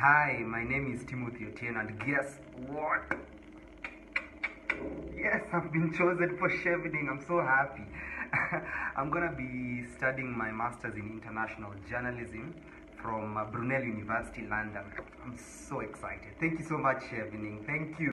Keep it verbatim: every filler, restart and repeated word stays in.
Hi, my name is Timothy Otieno, and guess what? Yes, I've been chosen for Chevening. I'm so happy. I'm gonna be studying my master's in international journalism from uh, Brunel University, London. I'm so excited. Thank you so much, Chevening. Thank you.